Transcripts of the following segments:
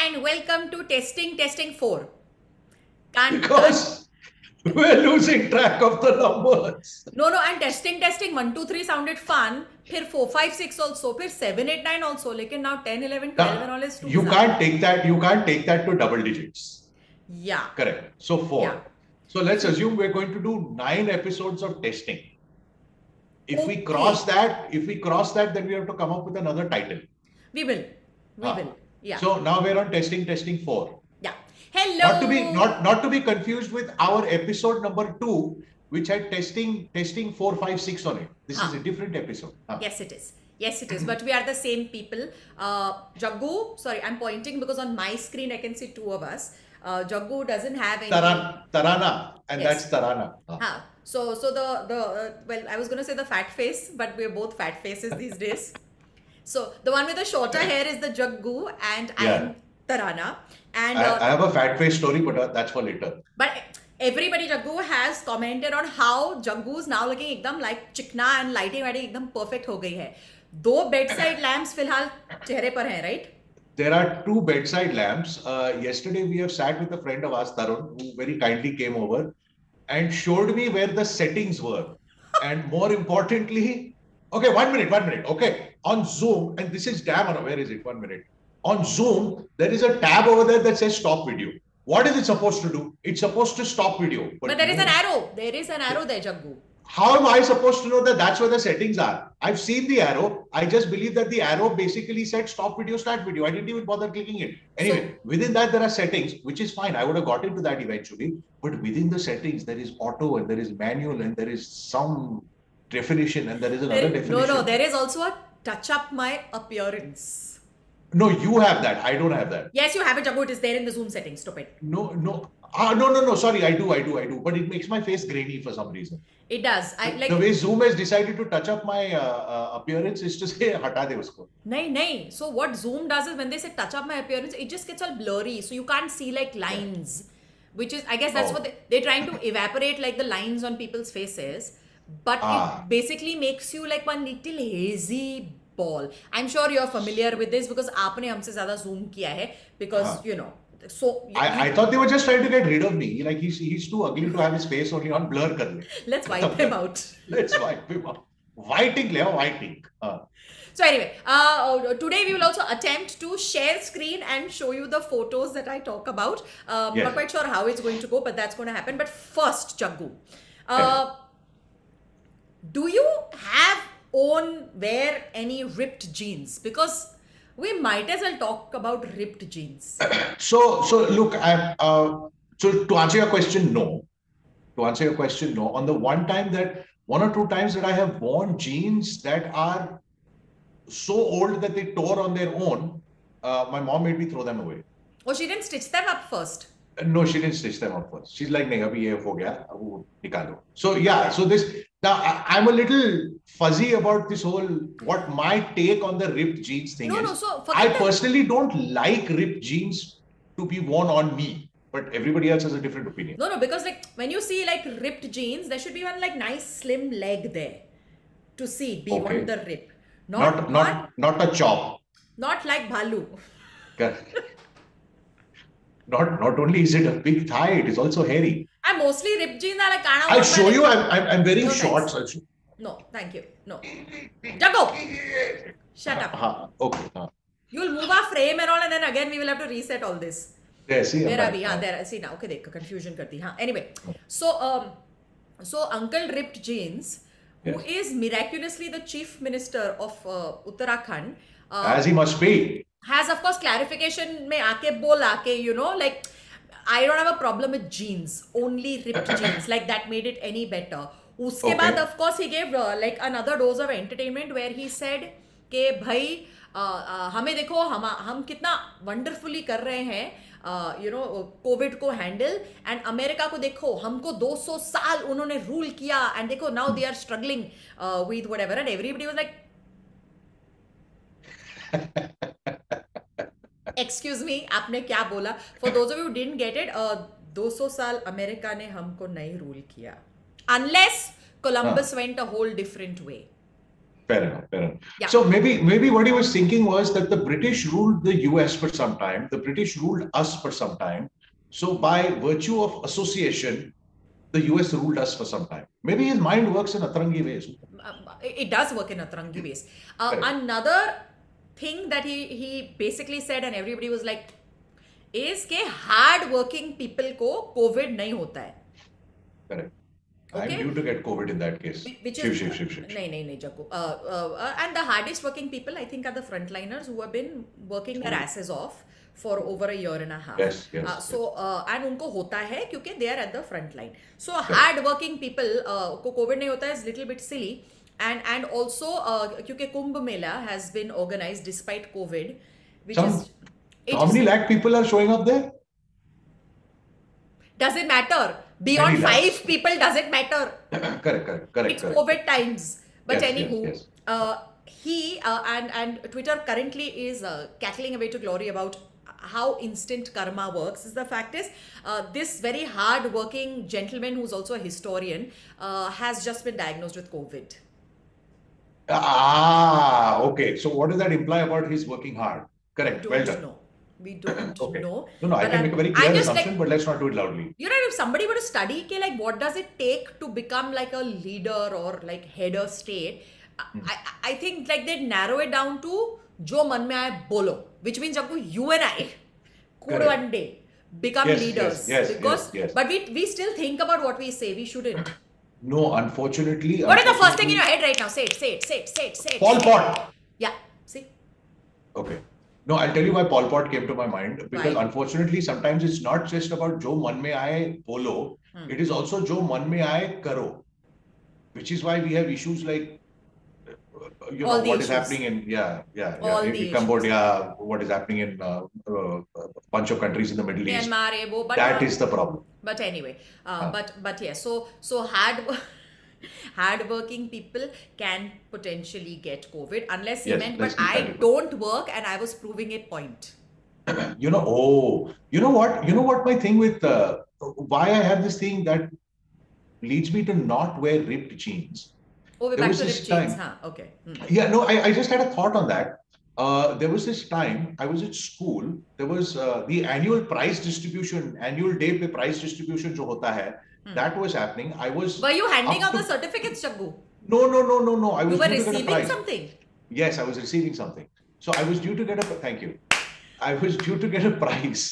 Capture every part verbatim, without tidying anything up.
and welcome to Testing Testing four. Can't, Because we're losing track of the numbers. No, no, and testing, testing, one, two, three sounded fun. फिर four, five, six also. फिर seven, eight, nine also. लेकिन now ten, eleven, twelve and all is too You bizarre. can't take that. You can't take that to double digits. Yeah. Correct. So four. Yeah. So let's assume we're going to do nine episodes of testing. If Okay. we cross that, if we cross that, then we have to come up with another title. We will. We Ah. will. Yeah. So now we're on testing, testing four. Yeah. Hello. Not to be not not to be confused with our episode number two, which had testing testing four, five, six on it. This Ah. is a different episode. Ah. Yes, it is. Yes, it is. But we are the same people. Uh, Jaggu, sorry, I'm pointing because on my screen I can see two of us. Uh, Jaggu doesn't have any. Taran, Tarana, and Yes. that's Tarana. Ah. Huh. So, so the the uh, well, I was gonna say the fat face, but we're both fat faces these days. So the one with the shorter hair is the Jaggu, and I am Yeah. Tarana. And I, uh, I have a fat face story, but uh, that's for later. but everybody Jaggu has commented on how Jaggu is now looking एकदम like चिकना and lighting वाइटिंग एकदम perfect हो गई है. दो bedside lamps फिलहाल चेहरे पर हैं, right? There are two bedside lamps. Uh, yesterday, we have sat with a friend of ours, Tarun, who very kindly came over and showed me where the settings were. And more importantly, okay, one minute, one minute. Okay, on Zoom, and this is damn, where is it? One minute. On Zoom, there is a tab over there that says stop video. What is it supposed to do? It's supposed to stop video. But there is an arrow. There is an arrow there, Jaggu. How am I supposed to know that that's where the settings are? I've seen the arrow. I just believe that the arrow basically said stop video, start video. I didn't even bother clicking it. Anyway, So- within that, there are settings, which is fine. I would have got into that eventually. But within the settings, there is auto and there is manual and there is some definition and there is another There- definition. no, no, there is also a touch up my appearance. No, you have that. I don't have that. Yes, you have it, Jaggu. It is there in the Zoom settings. Stupid. No, no. Ah, no, no, no. Sorry, I do, I do, I do. But it makes my face grainy for some reason. It does. I like. The way Zoom has decided to touch up my uh, uh, appearance is to say, hata de usko. Nahi, nahi. So what Zoom does is when they say touch up my appearance, it just gets all blurry. So you can't see like lines, which is, I guess that's Oh. what they, they're trying to evaporate like the lines on people's faces. But Ah. it basically makes you like one little hazy ball. I'm sure you're familiar with this because आपने हमसे ज़्यादा Zoom किया है because Ah. you know. So I, I thought they were just trying to get rid of me. Like he's he's too ugly to have his face only on blur kar le. let's wipe him out. Let's wipe him out. Whiting le, whiting. Uh, So anyway, uh, today we will also attempt to share screen and show you the photos that I talk about. Um, Yes. Not quite sure how it's going to go, but that's going to happen. But first, Jaggu, uh, do you have own wear any ripped jeans? Because we might as well talk about ripped jeans. so so look, I'm uh, so to answer your question, no. To answer your question, no. On the one time that one or two times that I have worn jeans that are so old that they tore on their own, uh, my mom made me throw them away. Oh, she didn't stitch them up first. No, she didn't stitch them up first. She's like, "Nahi, abhi ye ho gaya, ab wo nikalo." So yeah, so this now I, I'm a little fuzzy about this whole what my take on the ripped jeans thing No, is. no, so I forget that. personally don't like ripped jeans to be worn on me, but everybody else has a different opinion. No, no, because like when you see like ripped jeans, there should be one like nice slim leg there to see beyond Okay. the rip. Not not not a chop. Not like Bhalu. Not not only is it a big thigh, it is also hairy. And mostly ripped jeans are like kind of. I'll show you. I'm I'm, I'm wearing No, shorts. thanks. I'll show. No, thank you. No. Jago! Shut up. Uh, okay. Uh, You'll move our frame and all, and then again we will have to reset all this. there, see. I'm Where are back. we? हाँ, there. See now. Okay, देखो confusion करती. हाँ. Anyway, so um, so Uncle Ripped Jeans, who Yes. is miraculously the chief minister of uh, Uttarakhand, uh, As he must be. has of course clarification में आके बोला के you know like I don't have a problem with jeans, only ripped jeans, like that made it any better. उसके Okay. बाद of course he gave uh, like another dose of entertainment where he said कि भाई uh, uh, हमें देखो हम हम कितना wonderfully कर रहे हैं यू नो कोविड को हैंडल एंड अमेरिका को देखो हमको दो सौ साल उन्होंने रूल किया एंड देखो now they are struggling with whatever and everybody was like excuse me आपने क्या बोला for those of you didn't get it दो सौ साल अमेरिका ने हमको नहीं रूल किया unless Columbus went a whole different way Fair enough, fair enough. Yeah. So maybe maybe what he was thinking was that the British ruled the U S for some time, the British ruled us for some time. So by virtue of association, the U S ruled us for some time. Maybe his mind works in Atrangi ways. Uh, it does work in Atrangi ways. Uh, another thing that he he basically said, and everybody was like, is के hard working people को COVID नहीं होता है. Correct. Okay. I'm due to get COVID in that case. Which shiv, is shiv, shiv, shiv. नहीं नहीं नहीं Jaku. Uh, uh, uh, and the hardest working people I think are the frontliners who have been working their asses off for over a year and a half. Yes, yes. Uh, so uh, and उनको होता है क्योंकि they are at the front line. So yes. hard working people uh, को COVID नहीं होता है is little bit silly. And and also uh, क्योंकि Kumbh Mela has been organized despite COVID, which Some, is how many lakh people are showing up there? Does it matter? Beyond Many five lakhs. people, does it matter? correct, correct, correct. It's correct. COVID times. But Yes, anywho, yes, yes. Uh, he uh, and and Twitter currently is uh, cackling away to glory about how instant karma works. Is the fact is uh, this very hard working gentleman who's also a historian uh, has just been diagnosed with COVID. Ah, okay. So what does that imply about his working hard? Correct. Don't Well done. know. We don't Okay. know. No, no, I But can I'm- make a very I'm clear just assumption, like- but let's not do it loudly. You know, if somebody were to study, ke, like, what does it take to become like a leader or like head of state? Hmm. I, I think like they'd narrow it down to jo man mein aaye bolo, which means Jaku, you and I could Correct. one day become Yes, leaders. yes, yes, because, yes, yes. But we, we still think about what we say. We shouldn't. No, unfortunately. What is the first thing in unfortunately- your head right now? Say it, say it, say it, say it, say it. Pol say it. Pot. Yeah, see? Okay. No, I'll tell you why Pol Pot came to my mind. Because Why? unfortunately, sometimes it's not just about Jo man mein aaye bolo. Hmm. It is also Jo man mein aaye karo. Which is why we have issues like, uh, you All know, the what is issues. happening in, yeah, yeah, yeah, All in, the in Cambodia, what is happening in uh, uh, a bunch of countries in the Middle East. Myanmar, eh, wo, but That uh, is the problem. But anyway, uh, Huh. but but yeah, so so hard hard-working people can potentially get COVID unless he Yes, meant. let's But be I practical. don't work, and I was proving it. Point. You know, oh, you know what? You know what my thing with uh, why I have this thing that leads me to not wear ripped jeans. Oh, we're There back was to this ripped jeans, time- huh? Okay. Hmm. Yeah, no, I, I just had a thought on that. Uh, there was this time I was at school. There was uh, the annual prize distribution, annual day पे prize distribution जो होता है, Hmm. that was happening. I was Were you handing up out to- the certificates, Chaggu? no, no, no, no, no. I You was were due to get a receiving prize. something. Yes, I was receiving something. So I was due to get a thank you. I was due to get a prize.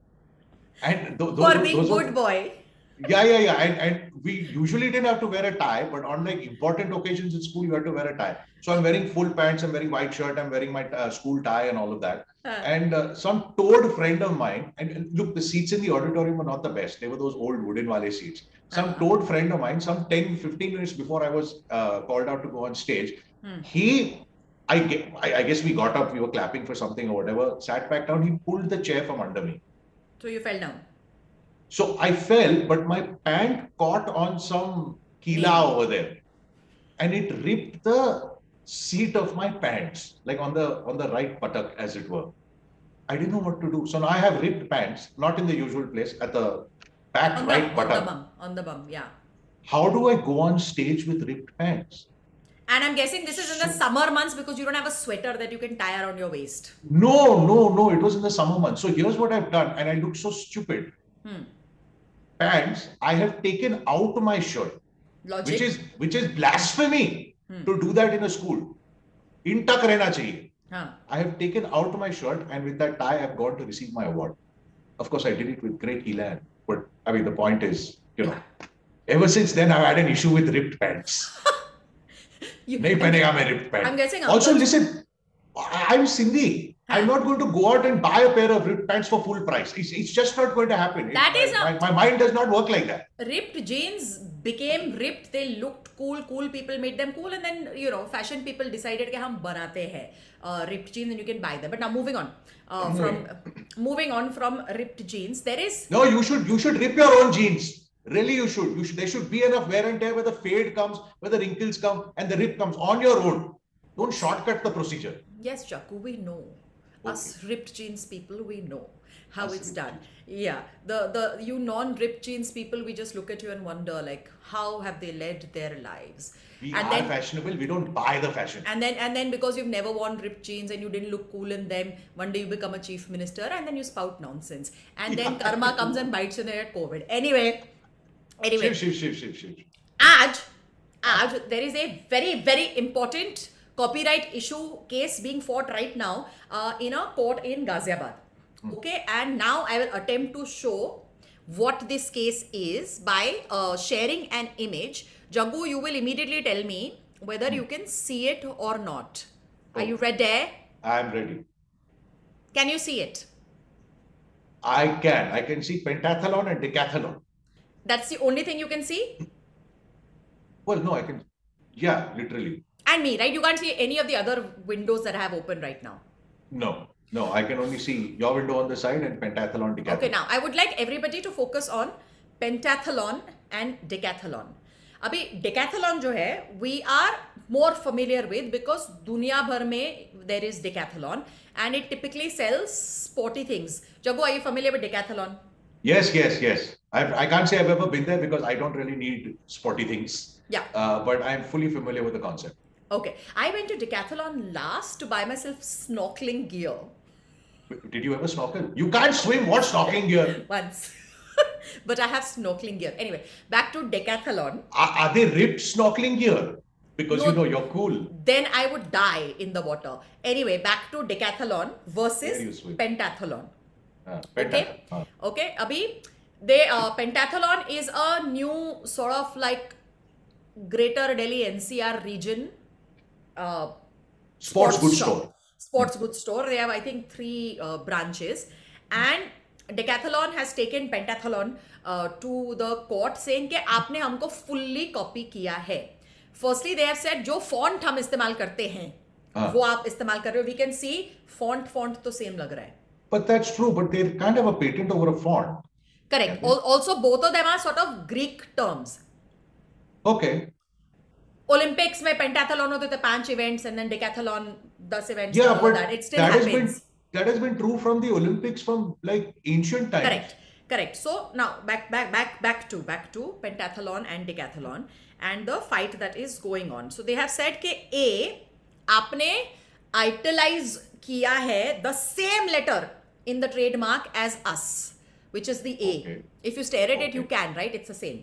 And th- those, For being those were- good boy. Yeah, yeah, yeah. And, and we usually didn't have to wear a tie, but on like important occasions in school, you had to wear a tie. So I'm wearing full pants, I'm wearing white shirt, I'm wearing my uh, school tie and all of that. Huh. And uh, some toad friend of mine, and, and look, the seats in the auditorium were not the best. They were those old wooden wale seats. Some Uh-huh. toad friend of mine, some ten, fifteen minutes before I was uh, called out to go on stage, Hmm. he, I, ge- I, I guess we got up, we were clapping for something or whatever, sat back down, he pulled the chair from under me. So you fell down. So I fell, but my pant caught on some keela over there, and it ripped the seat of my pants, like on the on the right buttock, as it were. I didn't know what to do. So now I have ripped pants, not in the usual place, at the back On the, right on the buttock. bum. On the bum, yeah. How do I go on stage with ripped pants? And I'm guessing this is in the So- summer months because you don't have a sweater that you can tie around your waist. No, no, no. It was in the summer months. So here's what I've done, and I look so stupid. Hmm. Pants, I have taken out my shirt, Logic. which is which is blasphemy Hmm. to do that in a school. In tak rehna chahiye. Huh. I have taken out my shirt, and with that tie, I've gone to receive my award. Of course, I did it with great elan. But I mean, the point is, you know, ever since then, I've had an issue with ripped pants. You- Nahi pehenega main ripped pants. I'm guessing Also, uncles- listen, I- I'm Sindhi. I'm not going to go out and buy a pair of ripped pants for full price. It's, it's just not going to happen. It- That is my, a- my, my mind does not work like that. ripped jeans became ripped. They looked cool. Cool people made them cool, and then you know, fashion people decided कि हम बनाते हैं uh, ripped jeans, and you can buy them. But now moving on uh, from moving on from ripped jeans, there is No, you should you should rip your own jeans. Really, you should. You should. There should be enough wear and tear where the fade comes, where the wrinkles come, and the rip comes on your own. Don't shortcut the procedure. yes, Chaku, we know. Us ripped jeans people, we know how Us it's ripped done. Yeah, the the you non-ripped jeans people, we just look at you and wonder like, how have they led their lives? We And are then fashionable. We don't buy the fashion. and then and then because you've never worn ripped jeans and you didn't look cool in them, one day you become a chief minister and then you spout nonsense, and then Yeah. karma comes and bites you in the head. COVID. Anyway, anyway, Shiv, shiv, shiv, shiv, shiv. आज आज there is a very very important copyright issue case being fought right now uh, in a court in Ghaziabad. Okay, and now I will attempt to show what this case is by uh, sharing an image. Jaggu, you will immediately tell me whether you can see it or not. Are you ready? I'm ready. Can you see it? I can. I can see pentathlon and decathlon. That's the only thing you can see? Well, no, I can. Yeah, literally. And me, right? You can't see any of the other windows that I have open right now. No, no, I can only see your window on the side and pentathlon, decathlon. Okay, now I would like everybody to focus on pentathlon and decathlon. अभी decathlon जो है, we are more familiar with because दुनिया भर में there is decathlon and it typically sells sporty things. Jagu, are you familiar with decathlon? Yes, yes, yes. I've, I can't say I've ever been there because I don't really need sporty things. Yeah. Uh, but I'm fully familiar with the concept. Okay. I went to decathlon last to buy myself snorkeling gear. Did you ever snorkel? You can't swim. What snorkeling gear? Once. But I have snorkeling gear. Anyway, back to decathlon. Are, are they ripped snorkeling gear? Because No. you know you're cool. Then I would die in the water. Anyway, back to decathlon Where you versus swim? pentathlon. Uh, Okay. pentathlon. Uh, Okay, Abhi, they uh, pentathlon is a new sort of like Greater Delhi N C R region uh, Sports goods shop. store. Sports goods store. They have, I think, three uh, branches, and Decathlon has taken pentathlon uh, to the court, saying कि आपने हमको fully copy किया है. Firstly, they have said जो font हम इस्तेमाल करते हैं, हाँ. वो आप इस्तेमाल कर रहे हो. We can see font font तो same लग रहा है. But that's true. But they can't have a patent over a font. Correct. Al- Also, both of them are sort of Greek terms. Okay. Olympics में pentathlon होते थे पांच events and then decathlon दस events. Yeah, and all but that. It still that has happens. been that has been true from the Olympics from like ancient times. Correct. Correct. So now back back back back to back to pentathlon and decathlon and the fight that is going on. So they have said कि A आपने italize किया है the same letter in the trademark as us, which is the A. Okay. If you stare at it, Okay. you can, right? It's the same.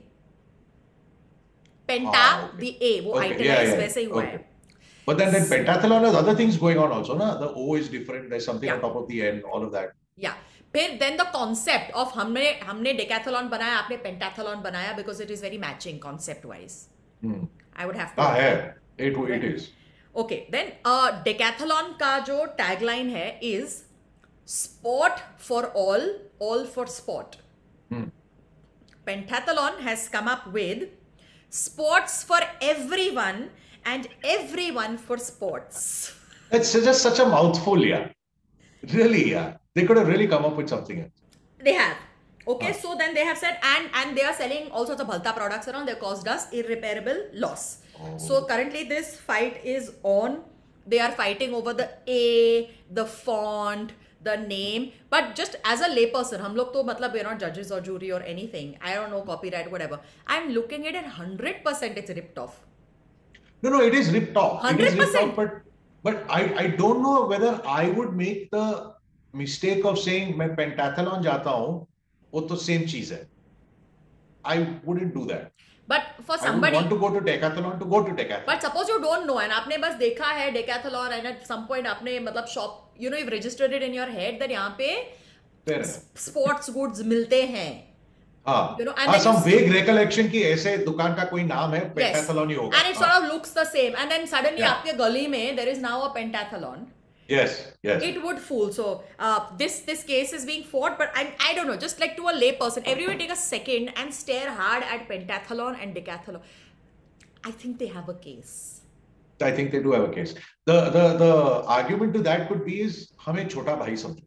Penta, Ah, okay. the A, वो Okay, italize yeah, yeah, वैसे ही हुआ okay. है. But then, then pentathlon has other things going on also, na? The O is different. There's something Yeah. on top of the N, all of that. Yeah. फिर then the concept of हमने हमने decathlon बनाया, आपने pentathlon बनाया because it is very matching concept wise. Hmm. I would have to. Ah, yeah. It, it is. Okay, then uh, decathlon का जो tagline है is sport for all, all for sport. Hmm. Pentathlon has come up with sports for everyone and everyone for sports. It's just such a mouthful, yeah. Really, yeah. They could have really come up with something else. They have. Okay, Huh. so then they have said, and and they are selling all sorts of bhalta products around. They caused us irreparable loss. Oh. So currently this fight is on. They are fighting over the A, the font, the name. But just as a layperson, हम लोग तो मतलब we're not judges or jury or anything. I don't know copyright, whatever. I'm looking at it one hundred percent it's ripped off. No, no, it is ripped off. It is ripped one hundred percent. off, but but I, I don't know whether I would make the mistake of saying मैं pentathlon जाता हूँ, वो तो same चीज है. I wouldn't do that. But for I would somebody, want to go to decathlon to go to decathlon. but suppose you don't know and आपने बस देखा है decathlon and at some point आपने मतलब shop, you know, you've registered it in your head that यहाँ पे Fair enough. sports goods मिलते हैं. हाँ, You know, and हाँ, then some you- vague recollection की ऐसे दुकान का कोई नाम है, pentathlon ही होगा. And it sort हाँ. of looks the same. And then suddenly Yeah. आपके गली में there is now a pentathlon. Yes, yes. It would fool. So uh, this this case is being fought, but I I don't know. Just like to a lay person, everyone take a second and stare hard at pentathlon and decathlon. I think they have a case. I think they do have a case. The the the argument to that could be is हमें छोटा भाई समझो.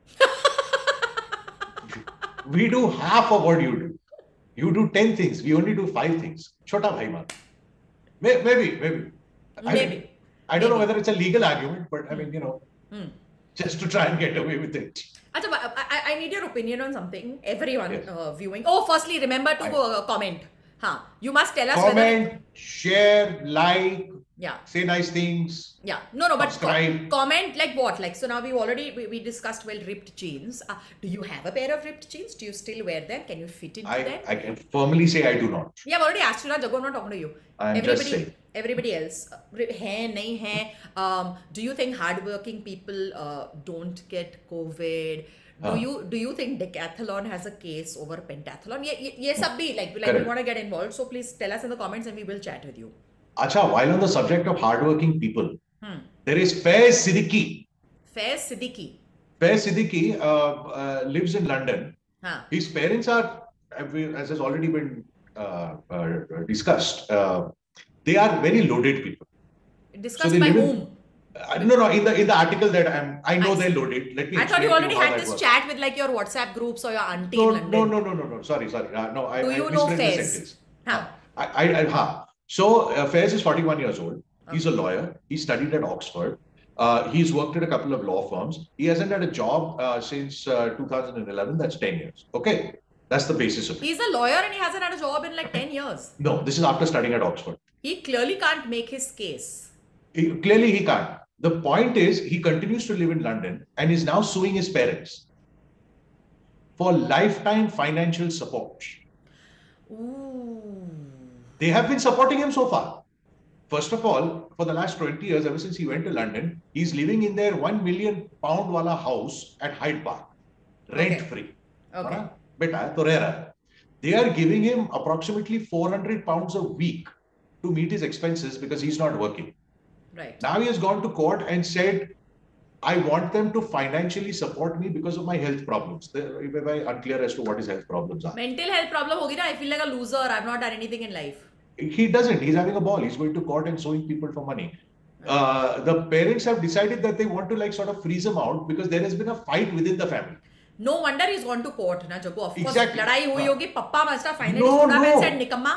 We do half of what you do. You do ten things. We only do five things. छोटा भाई मान. Maybe, maybe. I Maybe. mean, I don't know Maybe. whether it's a legal argument, but I mean, you know, Hmm. just to try and get away with it. Achha, but I, I, I need your opinion on something. Everyone Yes. uh, viewing. Oh, firstly, remember to I- go uh, comment. Huh. You must tell us whether. Comment, share, like, Yeah. say nice things. Yeah. No, no, but co- Subscribe. comment like what? Like, so now we've already, we, we discussed, well, ripped jeans. Uh, do you have a pair of ripped jeans? Do you still wear them? Can you fit into them? I, I can firmly say I do not. Yeah, I've already asked you, Raj. I'm not talking to you. I'm everybody, just saying. Everybody else. uh, Hai, nahi hai. Um, do you think hardworking people uh, don't get COVID? Do Huh. you do you think decathlon has a case over pentathlon? Yeah, yeah, yes, abhi, like, like we Correct. want to get involved. So please tell us in the comments and we will chat with you. Acha, while on the subject of hardworking people, Hmm. there is Faiz Siddiqui. Faiz Siddiqui. Faiz Siddiqui uh, uh, lives in London. Huh. His parents are, as has already been uh, uh, discussed, uh, they are very loaded people. Discussed they by live in- whom? Uh, no, no. In the in the article that I'm, I know I they're see. loaded. Let me. I thought explain you to already how had that this works. chat with like your WhatsApp groups or your auntie No, in London. no, no, no, no, no. Sorry, sorry. Uh, no, I, Do I you know misread the Faiz? sentence. Huh. I, I, I, ha. So uh, Faiz is forty-one years old. He's a lawyer. He studied at Oxford. Uh, he's worked at a couple of law firms. He hasn't had a job uh, since uh, two thousand eleven. That's ten years. Okay, that's the basis of it. He's a lawyer and he hasn't had a job in like ten years. No, this is after studying at Oxford. He clearly can't make his case. He, clearly, he can't. The point is, he continues to live in London and is now suing his parents for lifetime financial support. Ooh. They have been supporting him so far. First of all, for the last twenty years, ever since he went to London, he's living in their one million pound wala house at Hyde Park, rent Okay. free. Okay. हाँ, बेटा तो रह रहा है. They are giving him approximately four hundred pounds a week to meet his expenses because he's not working. Right. Now he has gone to court and said, I want them to financially support me because of my health problems. They're very unclear as to what his health problems are. Mental health problem hogi na. I feel like a loser. I've not done anything in life. He doesn't. He's having a ball. He's going to court and suing people for money. Uh, the parents have decided that they want to like sort of freeze him out because there has been a fight within the family. No wonder he's gone to court, na Jago. Of course, Exactly. ladai hui हाँ. hogi. Papa must have finally No, stood up and no. said, Nikamma.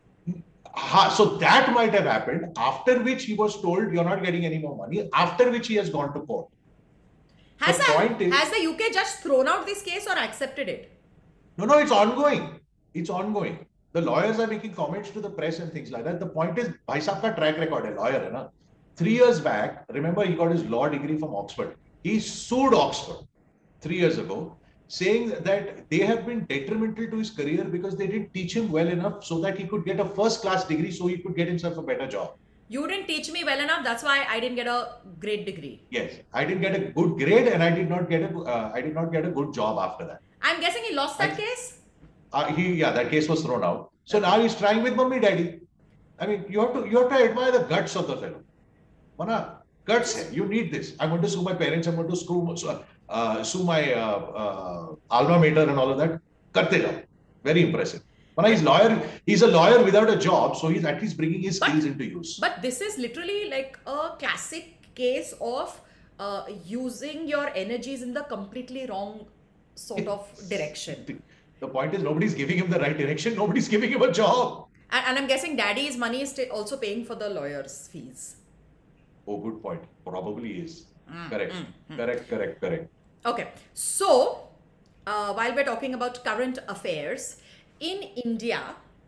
Ha, so that might have happened, after which he was told you're not getting any more money, after which he has gone to court. Has, The the, point is- has the U K just thrown out this case or accepted it? No, no, it's ongoing. It's ongoing. The lawyers are making comments to the press and things like that. The point is, Bhai Saab ka track record hai, lawyer hai na. Three years back, remember he got his law degree from Oxford. He sued Oxford three years ago, saying that they have been detrimental to his career because they didn't teach him well enough so that he could get a first class degree so he could get himself a better job. You didn't teach me well enough. That's why I didn't get a great degree. Yes, I didn't get a good grade and I did not get a uh, I did not get a good job after that. I'm guessing he lost that I- case. Uh, he yeah, that case was thrown out. So now he's trying with mummy daddy. I mean, you have to you have to admire the guts of the fellow. Mana, guts hai. You need this. I'm going to sue my parents. I'm going to sue uh, sue my uh, uh, alma mater and all of that. Karte jao. Very impressive. Mana, he's lawyer. He's a lawyer without a job, so he's at least bringing his skills into use. But this is literally like a classic case of uh, using your energies in the completely wrong sort of direction. The point is, nobody's giving him the right direction. Nobody's giving him a job. And, and I'm guessing daddy's money is sta- also paying for the lawyer's fees. Oh, good point. Probably is. Mm, Correct. mm, mm. Correct. Correct. Correct. Okay, so uh, while we're talking about current affairs in India,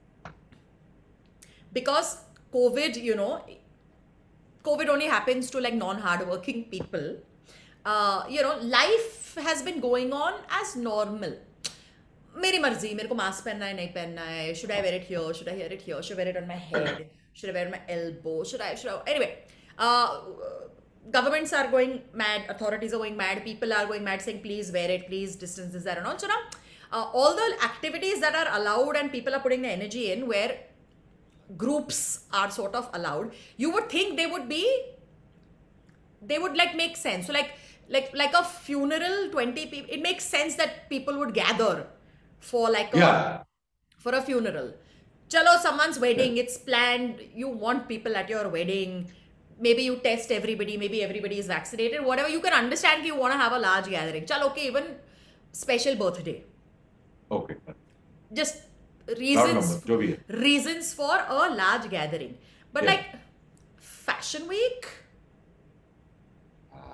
because COVID, you know, COVID only happens to like non-hardworking people. Uh, you know, life has been going on as normal. मेरी मर्जी मेरे को mask पहनना है नहीं पहनना है should I wear it here should I wear it here should I wear it on my head should I wear it on my elbow should I should I anyway uh, governments are going mad authorities are going mad people are going mad saying please wear it please distance this that and all so now uh, all the activities that are allowed and people are putting the energy in where groups are sort of allowed you would think they would be they would like make sense so like like like a funeral twenty people it makes sense that people would gather for like a, Yeah. for a funeral. Chalo, someone's wedding, it's planned. You want people at your wedding. Maybe you test everybody. Maybe everybody is vaccinated. Whatever. You can understand if you want to have a large gathering. Chalo, okay, even special birthday. Okay. Just Round reasons number, जो भी है. reasons for a large gathering. But Yeah. like Fashion Week,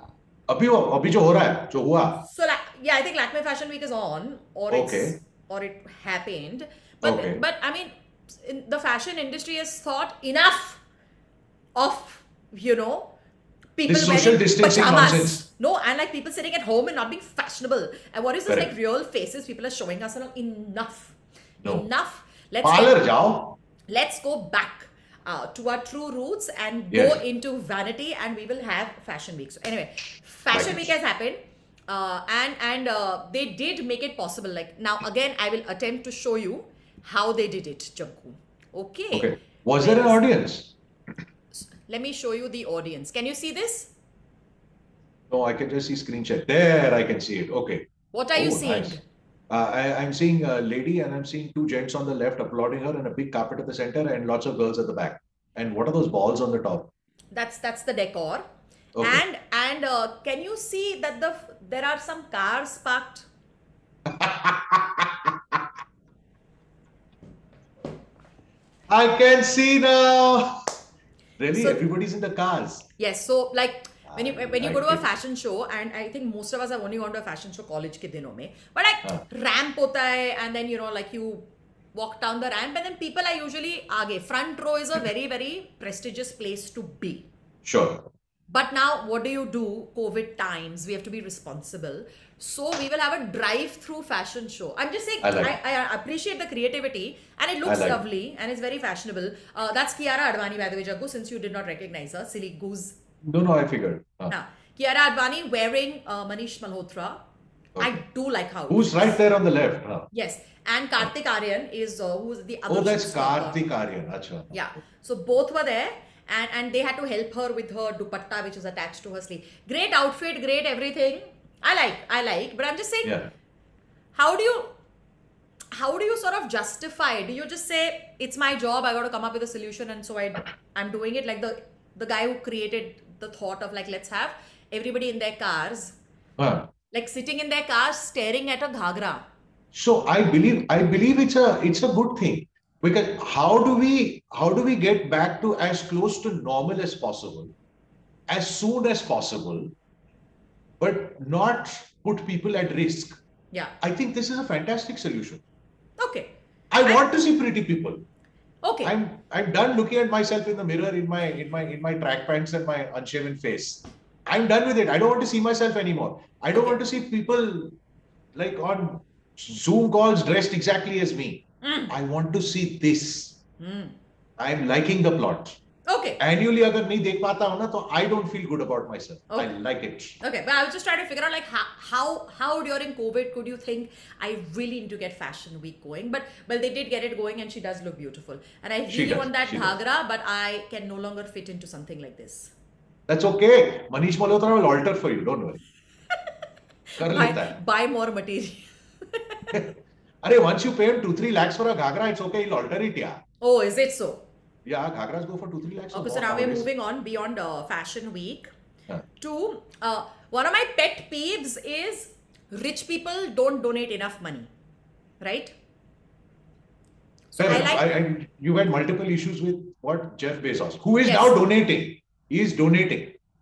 अभी वो अभी जो हो रहा है, जो हुआ. So like, yeah, I think Lakme Fashion Week is on, or it's Okay. or it happened. But Okay. but I mean, in the fashion industry has thought enough of, you know, people This social wearing distancing pajamas. nonsense. No, and like people sitting at home and not being fashionable. And what is this Correct. like real faces people are showing us? And enough, No. enough. Let's Parlor get- jao. let's go back uh, to our true roots and Yes. go into vanity, and we will have fashion week. So anyway, fashion Like week it. has happened, uh, and and uh, they did make it possible. Like now again, I will attempt to show you how they did it, Janku. Okay. Okay. Was there an Where is- audience? Let me show you the audience. Can you see this? No, I can just see screen share. There, I can see it. Okay. What are you Oh, seeing? nice. Uh, I, I'm seeing a lady and I'm seeing two gents on the left applauding her and a big carpet at the center and lots of girls at the back. And what are those balls on the top? That's that's the decor. Okay. And and uh, can you see that the there are some cars parked? I can see now. Really? So- Everybody's in the cars. Yes. So like when you I when you like go to a it. fashion show, and I think most of us have only gone to a fashion show college ke dinon mein, but like हाँ. ramp hota hai, and then you know like you walk down the ramp, and then people are usually aage. Front row is a very very prestigious place to be. Sure. But now, what do you do? COVID times, we have to be responsible. So we will have a drive-through fashion show. I'm just saying, I like I, I appreciate the creativity, and it looks like it. lovely, and it's very fashionable. Uh, that's Kiara Advani, by the way, Jaggu, since you did not recognize her, silly goose. No, no, I figured. Uh, Now, Kiara Advani wearing uh, Manish Malhotra. I Okay. do like how. it Who's looks. right there on the left? Huh? Yes, and Kartik Aryan is uh, who's the other. Oh, that's showstopper. Karthik Aryan. Acha. Yeah. So both were there, and and they had to help her with her dupatta, which is attached to her sleeve. Great outfit, great everything. I like, I like. But I'm just saying, Yeah. how do you, how do you sort of justify? Do you just say it's my job? I got to come up with a solution, and so I, I'm doing it. Like the the guy who created the thought of like let's have everybody in their cars, Huh. like sitting in their cars staring at a ghagra. So I believe I believe it's a it's a good thing, because how do we how do we get back to as close to normal as possible, as soon as possible, but not put people at risk? Yeah. I think this is a fantastic solution. Okay. I I- want to see pretty people. Okay. I'm I'm done looking at myself in the mirror in my in my in my track pants and my unshaven face. I'm done with it. I don't want to see myself anymore. I don't Okay. want to see people like on Zoom calls dressed exactly as me. Mm. I want to see this. Mm. I'm liking the plot. Okay. Annually, अगर नहीं देख पाता हूँ ना, तो I don't feel good about myself. I Okay. like it. Okay, but I was just trying to figure out like how how how during COVID could you think I really need to get Fashion Week going? But well, they did get it going, and she does look beautiful. And I She really does, want that she does. ghagra, but I can no longer fit into something like this. That's okay. Manish Malhotra will alter for you. Don't worry. कर लेता Buy, है. buy more material. अरे once you pay him two three lakhs for a ghagra, it's okay. He'll alter it. Yeah. Oh, is it so? Yeah, ghagras go for two three lakhs. or Okay, so more now we're nowadays. moving on beyond uh, Fashion Week Yeah. to uh, one of my pet peeves is rich people don't donate enough money, right? So Fair I enough. like. I, I, you had multiple issues with what Jeff Bezos, who is Yes. now donating. He is donating.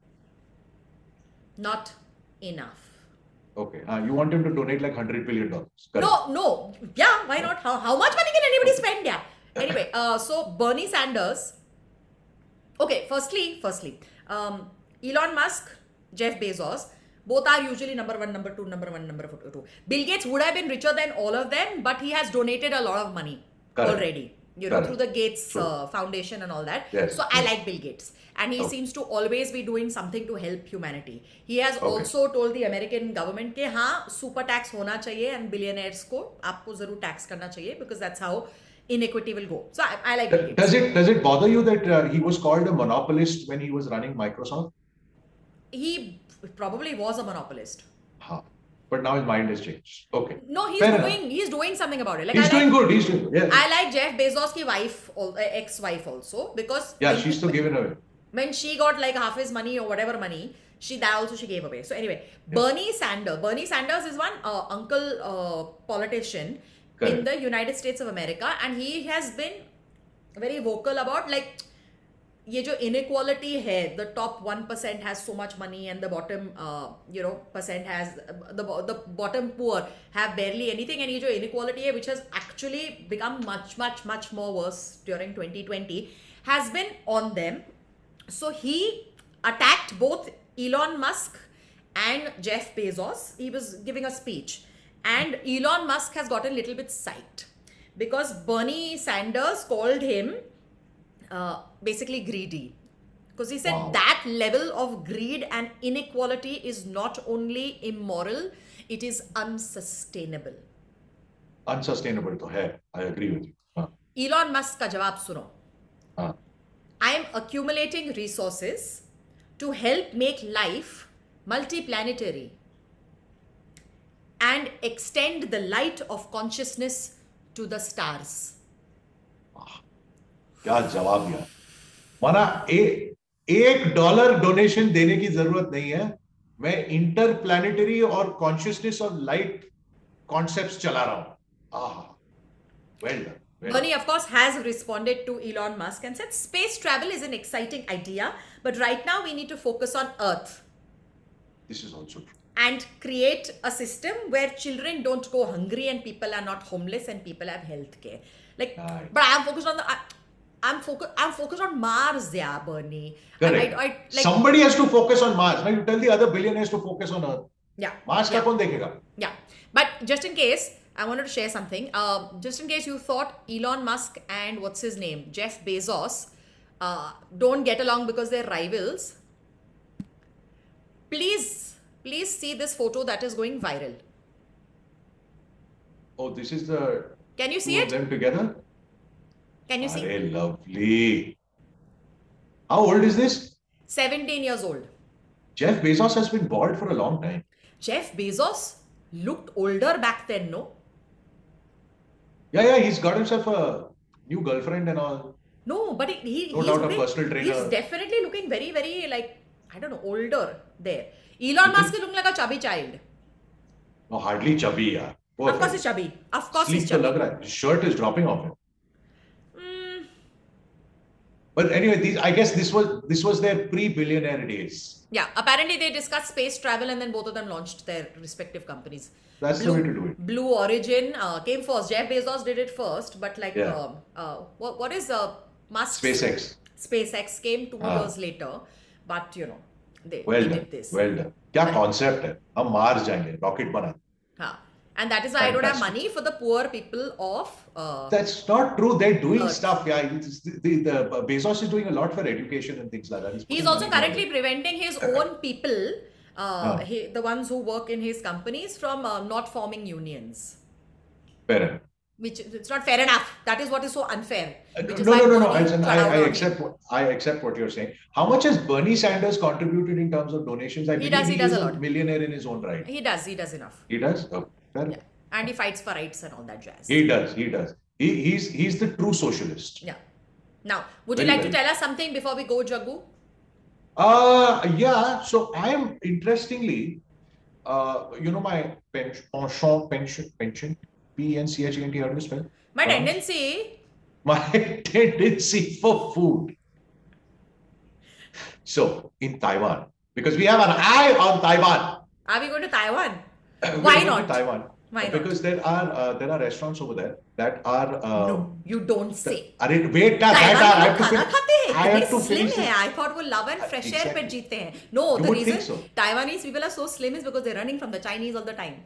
Not enough. Okay. Uh, you want him to donate like hundred billion dollars. No, no. Yeah, why not? How, how much money can anybody spend? Yeah. Anyway, uh, so Bernie Sanders. Okay, firstly, firstly, um, Elon Musk, Jeff Bezos, both are usually number one, number two, number one, number two. Bill Gates would have been richer than all of them, but he has donated a lot of money Correct. already. You know, Correct. through the Gates True. uh, Foundation and all that. Yes, So I yes. like Bill Gates. And he Okay. seems to always be doing something to help humanity. He has Okay. also told the American government कि हाँ super tax होना चाहिए and billionaires को आपको जरूर tax करना चाहिए because that's how inequity will go. So I, I like Bill Gates. Does it does it bother you that uh, he was called a monopolist when he was running Microsoft? He probably was a monopolist. Huh. But now his mind has changed. Okay. No, he's Fair doing he's doing something about it. Like He's I like, doing good. He's doing good. Yeah. I like Jeff Bezos' ki wife, al- uh, ex-wife also because yeah, when- she's still giving away. when she got like half his money or whatever money, she that also she gave away. So anyway, Bernie Sanders. Bernie Sanders is one uh, uncle uh, politician in Correct. the United States of America, and he has been very vocal about like ये जो inequality है, the top one percent has so much money and the bottom uh, you know percent has the the bottom poor have barely anything, and ये जो inequality है which has actually become much much much more worse during twenty twenty has been on them. So he attacked both Elon Musk and Jeff Bezos. He was giving a speech, and Elon Musk has gotten a little bit psyched because Bernie Sanders called him Uh, basically greedy, because he said Wow. that level of greed and inequality is not only immoral, it is unsustainable. Unsustainable तो है. I agree with you. हाँ. Elon Musk का जवाब सुनो. हाँ. I am accumulating resources to help make life multiplanetary and extend the light of consciousness to the stars. क्या जवाब दिया. माना ए, एक डॉलर डोनेशन देने की जरूरत नहीं है. मैं इंटर प्लैनेटरी और कॉन्शियसनेस और लाइट कॉन्सेप्ट्स चला रहा हूं. आह, well done. Well Bernie, of course, has responded to Elon Musk and said space travel is an exciting idea, but right now we need to focus on Earth. This is also true. And create a system where children don't go hungry and people are not homeless and people have health care. Like, Right. but I'm focused on the. I, I'm focused. I'm focused on Mars, yeah, Bernie. Correct. I, I, I, like, Somebody has to focus on Mars. Now you tell the other billionaires to focus on Earth. yeah. Mars yeah. का कौन देखेगा? Yeah, but just in case, I wanted to share something. Um, just in case you thought Elon Musk and what's his name, Jeff Bezos, uh, don't get along because they're rivals. Please, please see this photo that is going viral. Oh, this is the Can you see two it? of them together. Can you see? Very lovely. How old is this? seventeen years old. Jeff Bezos has been bald for a long time. Jeff Bezos looked older back then, no? Yeah, yeah, he's got himself a new girlfriend and all. No, but he, he No he's, doubt a looking, personal trainer. he's definitely looking very, very like, I don't know, older there. Elon Musk is looking like a chubby child. No, hardly chubby, yeah. Poor Of course friend. he's chubby. Of course Sleek he's तो chubby. लग रहा है. His shirt is dropping off him. Mm, But anyway, these, I guess this was this was their pre-billionaire days. yeah, apparently they discussed space travel and then both of them launched their respective companies. That's Blue, the way to do it. Blue Origin uh, came first. Jeff Bezos did it first, but like, Yeah. um, uh, what, what is uh, Musk's SpaceX. SpaceX came two Ah. years later, but you know, they, Well they done. did this. Well done. क्या concept है? हम Mars जाएंगे, rocket बना. Huh. And that is why I don't have Fantastic. money for the poor people of. Uh, That's not true. They're doing Earth. stuff. Yeah, it's, the, the, the Bezos is doing a lot for education and things like that. he's putting also money behind currently it. preventing his own people, uh, Ah. he, the ones who work in his companies, from uh, not forming unions. Fair enough. Which it's not fair enough. That is what is so unfair. Uh, Which is No, why no, no, no. Bernie I, cut I, out I on it. accept. What, I accept what you're saying. How much has Bernie Sanders contributed in terms of donations? I He believe does, he he does is a lot. millionaire in his own right. He does. He does enough. He does. Oh, fair Yeah. enough. And he fights for rights and all that jazz. He does. He does. He, he's he's the true socialist. Yeah. Now, would you Very like to well. tell us something before we go, Jaggu? Uh yeah. So I am interestingly, uh, you know, my pension, pension, pension, pension, P N C H E N T. How do you spell? My Um, tendency. My tendency for food. So in Taiwan, because we have an eye on Taiwan. Are we going to Taiwan? We're Why going to not? Taiwan. Why not? Because there are uh, there are restaurants over there that are. Uh, No, you don't say. अरे wait, ना, that Taiwan I में have to खाना fin- खाते हैं, I have कितने to slim finish है. it. I thought वो love and fresh air पे Exactly. जीते हैं. No, You the would reason think so. Taiwanese people are so slim is because they're running from the Chinese all the time.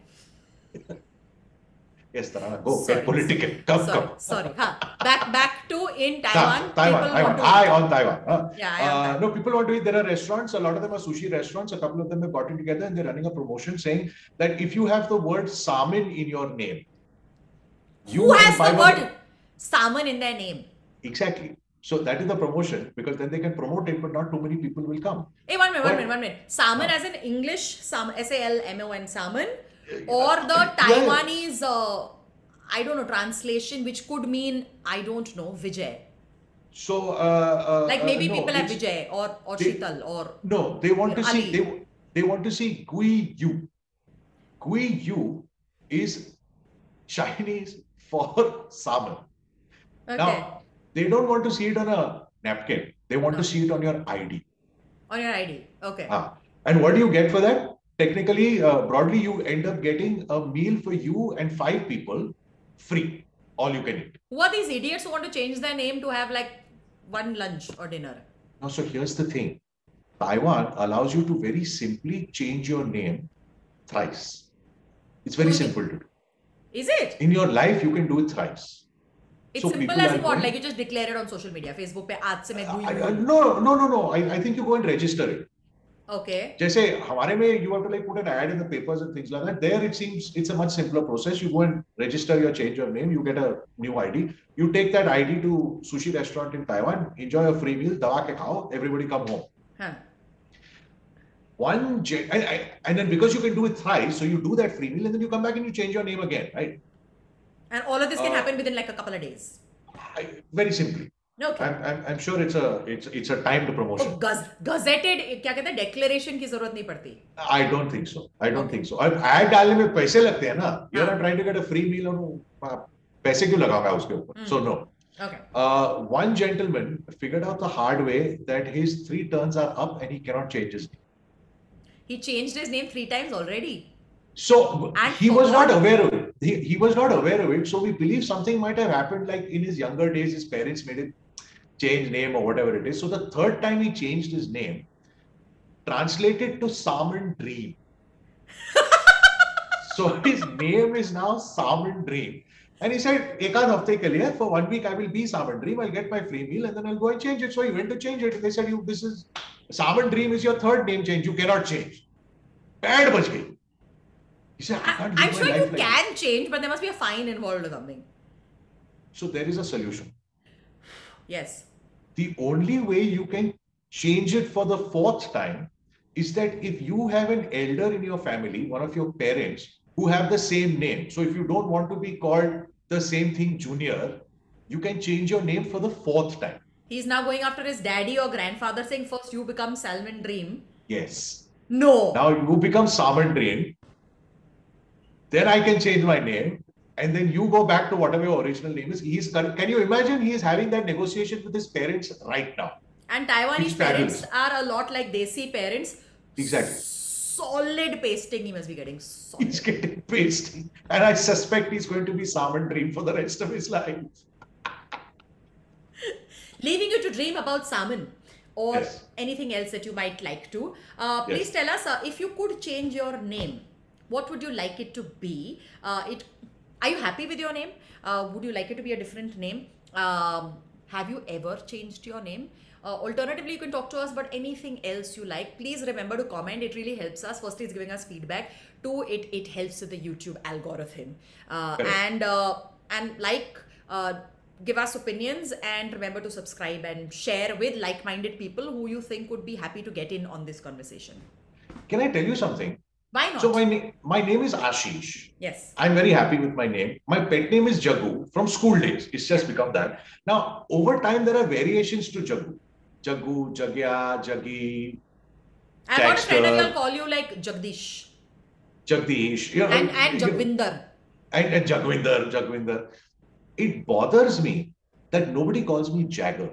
Yes, Tarana, go Sorry. get political. Come, Sorry, come. sorry. Huh. Back, back to in Nah, Taiwan. Taiwan, people Taiwan. want to Eye eat. on Taiwan. huh? Yeah, eye on Uh, Taiwan. no, people want to eat. There are restaurants. A lot of them are sushi restaurants. A couple of them have gotten together and they're running a promotion saying that if you have the word salmon in your name, you Who can has buy the one- word salmon in their name? Exactly. So that is the promotion because then they can promote it, but not too many people will come. Hey, one minute, one What? minute, one minute. Salmon Huh. as in English, sam, S A L M O N, salmon, or the Yeah. Taiwanese, uh, I don't know, translation, which could mean, I don't know, Vijay. So, uh, uh, Like maybe uh, no, people have it's- Vijay or, or they- Sheetal or. No, they want to see Ali. they they want to see Gui Yu. Gui Yu is Chinese for salmon. Okay. Now they don't want to see it on a napkin. They want No. to see it on your I D. On your I D. Okay. Ah. And what do you get for that? Technically, uh, broadly, you end up getting a meal for you and five people free. All you can eat. Who are these idiots who want to change their name to have like one lunch or dinner? Now, so here's the thing. Taiwan allows you to very simply change your name thrice. It's very Okay. simple to do. Is it? In your life, you can do it thrice. It's So simple people as are in what? going- Like you just declare it on social media. Facebook पे आज से मैं I- doing I- no, no, no, no. I, I think you go and register it. Okay. जैसे हमारे में you have to like put an ad in the papers and things like that. There it seems it's a much simpler process. You go and register your change of name. You get a new I D. You take that I D to sushi restaurant in Taiwan. Enjoy a free meal. दबा के खाओ. Everybody come home. Huh. One gen- and, and then because you can do it thrice, so you do that free meal and then you come back and you change your name again, right? And all of this can Uh, happen within like a couple of days. I, very simply. Okay. I'm, I'm, I'm sure it's a it's it's a timed तो promotion. गज gazetted क्या कहते हैं declaration की जरूरत नहीं पड़ती. I don't think so. I don't Okay. think so. अब ad डालने में पैसे लगते हैं ना. You're हाँ. not trying to get a free meal और पैसे क्यों लगाऊंगा उसके ऊपर? Hmm. So no. Okay. Uh, one gentleman figured out the hard way that his three turns are up and he cannot change his name. He changed his name three times already. So And he was forgot. not aware of it. He, he was not aware of it. So we believe something might have happened like in his younger days, his parents made him change name or whatever it is. So the third time he changed his name, translated to Salmon Dream. So his name is now Salmon Dream. And he said, Ekan hafte ke liye, for one week I will be Salmon Dream. I'll get my free meal and then I'll go and change it. So he went to change it. And they said, you, this is Salmon Dream is your third name change. You cannot change. Bad bach gayi. He said, I I, can't I'm live sure my you life like this. can change, but there must be a fine involved or something. So there is a solution. Yes. The only way you can change it for the fourth time is that if you have an elder in your family, one of your parents, who have the same name. So if you don't want to be called the same thing junior, you can change your name for the fourth time. He's now going after his daddy or grandfather saying first you become Salmon Dream. Yes. No. Now you become Salmon Dream. Then I can change my name. And then you go back to whatever your original name is. He's can you imagine he is having that negotiation with his parents right now? And Taiwanese It's parents fabulous. are a lot like Desi parents. Exactly. Solid pasting he must be getting. Solid. He's getting pasty. And I suspect he's going to be Salmon Dream for the rest of his life. Leaving you to dream about salmon or Yes. anything else that you might like to. Uh, Yes. please tell us uh, if you could change your name, what would you like it to be? Uh, it. Are you happy with your name? Uh, would you like it to be a different name? Um, have you ever changed your name? Uh, alternatively, you can talk to us about anything else you like. Please remember to comment. It really helps us. Firstly, it's giving us feedback. Two, it it helps with the YouTube algorithm. Uh, Correct. and uh, and like. Uh, give us opinions and remember to subscribe and share with like-minded people who you think would be happy to get in on this conversation. Can I tell you something? Why not? So my name my name is Ashish. Yes. I'm very happy with my name. My pet name is Jagu from school days. It's just become that. Now, over time, there are variations to Jagu. Jagu, Jagya, Jagi, I've got a friend and Dexter. he'll call you like Jagdish Jagdish, you know, and, and you know, Jagvinder. and, and Jagwinder, Jagwinder. It bothers me that nobody calls me Jagger.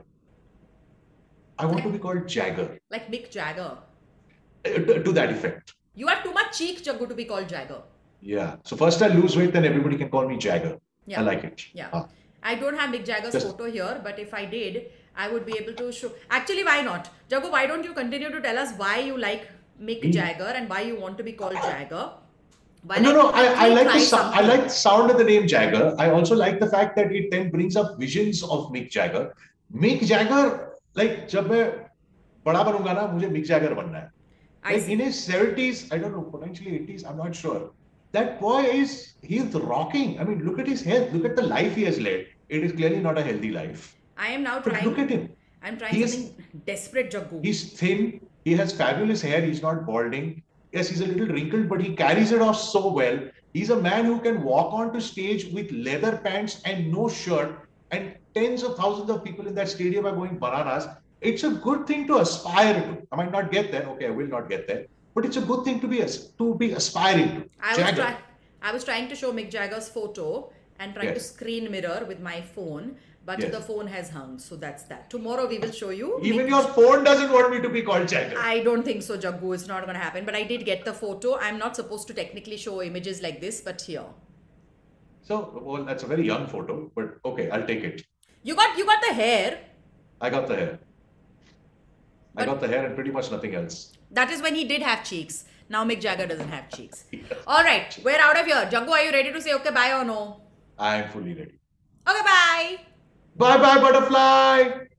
I want to be called Jagger, Like Mick Jagger. uh, to, to that effect. You have too much cheek, Jaggu, to be called Jagger. Yeah. So first I lose weight, then everybody can call me Jagger. Yeah. I like it. Yeah. Ah. I don't have Mick Jagger's Just- photo here, but if I did, I would be able to show. Actually, why not? Jaggu, why don't you continue to tell us why you like Mick Me? Jagger and why you want to be called Jagger? Why No, not no, I, I actually like try the sou- I something? like the sound of the name Jagger. I also like the fact that it then brings up visions of Mick Jagger. Mick Jagger, like जब मैं बड़ा बनूंगा ना, मुझे Mick Jagger बनना है. I Like see. in his seventies, I don't know, potentially eighties, I'm not sure. That boy is he's rocking. I mean, look at his health. Look at the life he has led. It is clearly not a healthy life. I am now But trying. look at him. I'm trying He is- something desperate, Jaggu. He's thin. He has fabulous hair. He's not balding. Yes, he's a little wrinkled, but he carries it off so well. He's a man who can walk onto stage with leather pants and no shirt, and tens of thousands of people in that stadium are going bananas. It's a good thing to aspire to. I might not get there. Okay, I will not get there. But it's a good thing to be as- to be aspiring to. I was, Jagger. try- I was trying to show Mick Jagger's photo and trying to Yes. screen mirror with my phone, but Yes. the phone has hung. So that's that. Tomorrow we will show you. Even Make- your phone doesn't want me to be called Jagger. I don't think so, Jaggu. It's not going to happen. But I did get the photo. I'm not supposed to technically show images like this, but here. So, well, that's a very young photo, but okay, I'll take it. You got you got the hair. I got the hair. I But- got the hair and pretty much nothing else. That is when he did have cheeks. Now Mick Jagger doesn't have cheeks. All right, we're out of here. Jaggu, are you ready to say okay bye or no? I am fully ready. Okay, bye. Bye bye, butterfly.